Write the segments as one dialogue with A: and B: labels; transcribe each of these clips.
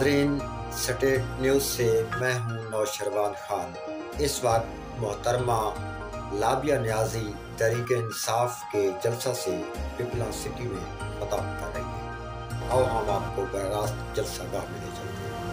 A: नाजरीन, state news से मैं हूं नौशरवान खान। इस वक्त मोहतरमा लाबिया न्याजी तहरीक इंसाफ के जलसा से पिपला सिटी में खताब कर रही है। और हम आपको बरास्त जलसा गाह में ले चलते हैं।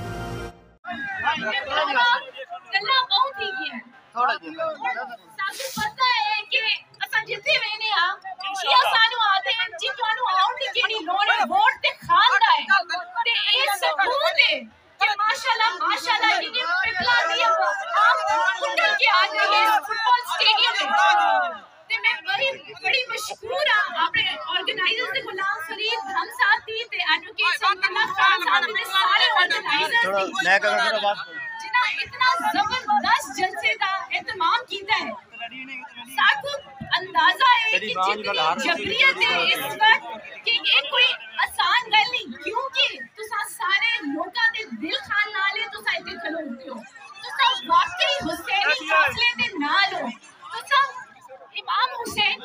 B: बड़ी मशहूर अपने ऑर्गेनाइजर्स दे गुलाम फरीद हम साथ थी ते एडवोकेट सल्लल्लाहु खान साहब दे सारे ऑर्गेनाइजर्स जिन्हां इतना जबरदस्त जलसे का एहतमाम कीता है। साकू अंदाजा है कि जितनी जबरियत है इस वक्त कि ये कोई आसान गल नहीं, क्योंकि तुसा सारे लोकां दे दिल खान नाल तुसा इत्थे खलोते हो, तुसा वाकई हुसैनी काफले दे नाल हो। तुसा इमाम हुसैन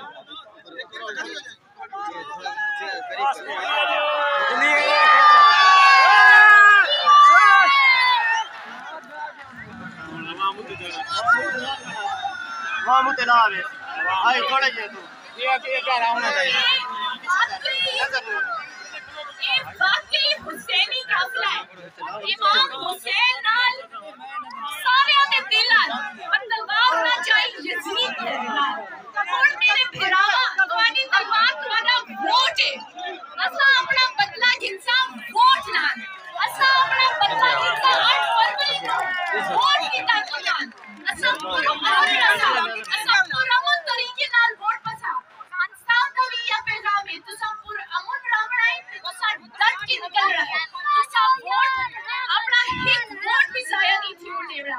B: वाकई हुसैनी काफला है। इमाम हुसैन नाल सारे दे दिल पर तलवार ना चाहिए यजीद दे नाल। और मेरे भिरावा तुम्हारी तलवार तुम्हारा वोट है। असा अपना बदला घिंसा वोट नाल, असा अपना बदला घिंसा 8 फरवरी को वोट कीता तुनाल। असा पुरअमन तरीके नाल वोट पसा। खान साहब का भी यह पैगाम है, तुसा पुरअमन रहना है, तुसा डट के निकल रहा है। तुसा वोट अपना एक वोट भी जाया नहीं थी होने वाला।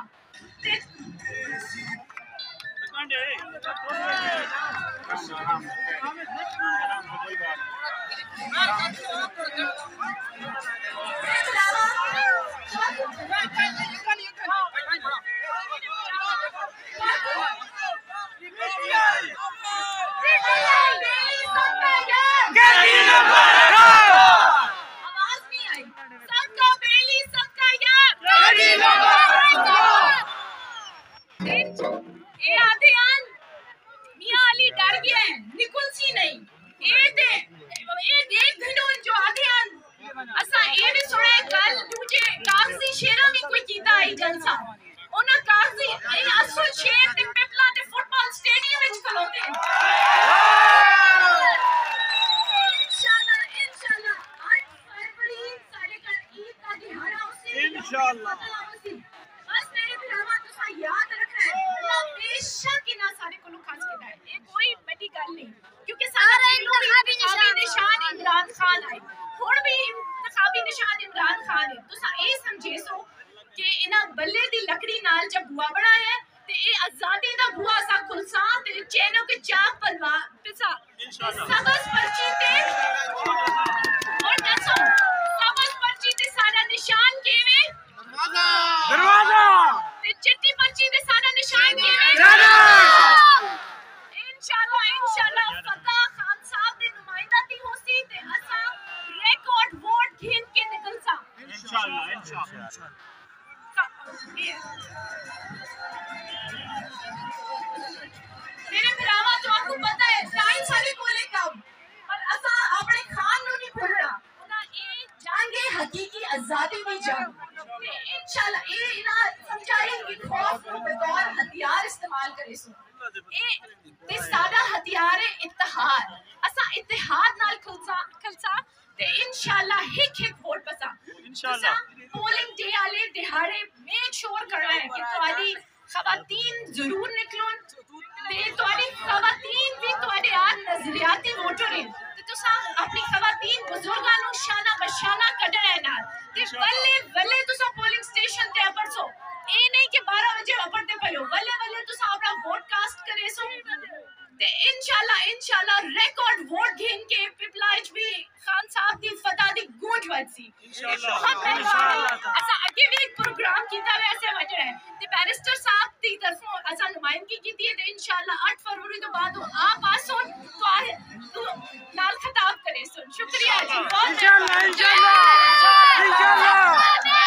B: मेरे भरावा तो आपको पता है टाइम सारे कोले कम पर असा अपने खान नु नहीं भूलना। उना ए जांगे हकीकी आजादी दी जंग ते इंशाल्लाह ए ना समझाई कि खौफ को बतौर हथियार इस्तेमाल करे सो ए ते सादा हथियार है इत्तेहाद। असा इत्तेहाद नाल खलसा ते इंशाल्लाह एक वोट पसा इंशाल्लाह पोलिंग डे आले दिहाड़े मेक श्योर करना है कि तुम्हारी खवातीन जरूर निकलोन ते तुम्हारी खवातीन भी तुम्हारे यार नजरियाती वोटर हैं ते तुसा अपनी खवातीन बुजुर्गां नु शाना बशाना कढना है ना ते वल्ले वल्ले तुसा पोलिंग स्टेशन ते परसो ए नहीं कि 12 बजे अपड़ते पयो वल्ले वल्ले तुसा अपना वोट कास्ट करे सो ते इंशाल्लाह रिकॉर्ड वोट घेन के पिपलाइज भी खान साहब दी फतह दी गूंज वजसी इंशाल्लाह। अच्छा आगे भी एक प्रोग्राम कीता वैसे वजह है ते बैरिस्टर साहब दी तरफों असा नुमाइंदगी कीती है ते इंशाल्लाह 8 फरवरी तो बाद आप आसोन तो नाल खिताब करे सुन। शुक्रिया जी, बहुत इंशाल्लाह।